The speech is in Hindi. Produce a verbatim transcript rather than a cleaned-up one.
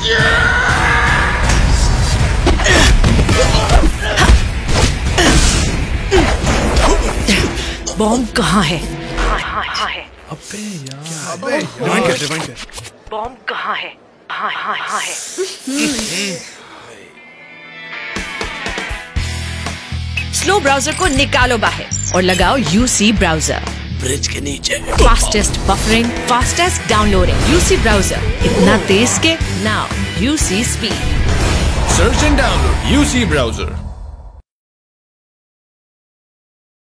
बॉम्ब कहाँ है? अबे यार, अबे रिवाइंड कर, रिवाइंड कर। बॉम्ब कहाँ है? हाँ हाँ हाँ है। स्लो ब्राउजर को निकालो बाहर और लगाओ यूसी ब्राउजर। ब्रिज के नीचे। Fastest buffering, fastest downloading. UC browser, इतना तेज के now UC speed. Search and download U C Browser.